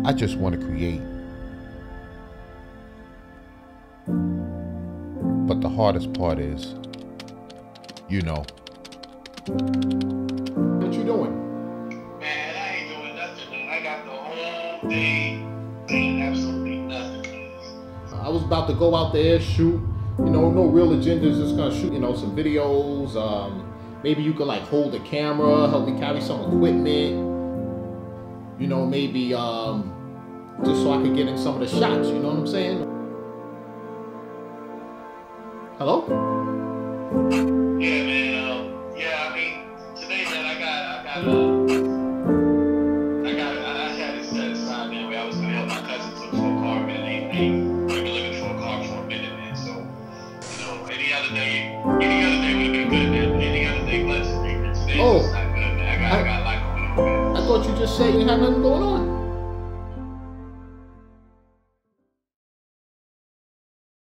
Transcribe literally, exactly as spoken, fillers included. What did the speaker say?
I just want to create. But the hardest part is, you know. What you doing? Man, I ain't doing nothing, man. I got the whole day doing absolutely nothing. I was about to go out there, shoot, you know, no real agendas, just gonna shoot, you know, some videos. Um, maybe you could like hold the camera, help me carry some equipment. You know, maybe um, just so I could get in some of the shots, you know what I'm saying? Hello? Yeah, man. Um, yeah, I mean, today, man, I got, I got, uh, I got, I, I had it set aside, man, where I was gonna help my cousins look for a car, man. They, they, they've been looking for a car for a minute, man. So, you know, any other day, any other day would have been good, man. Any other day, blessed. Today Oh, was not good, man. I got, I, I got a lot going on, man. I thought you just said you had nothing going on.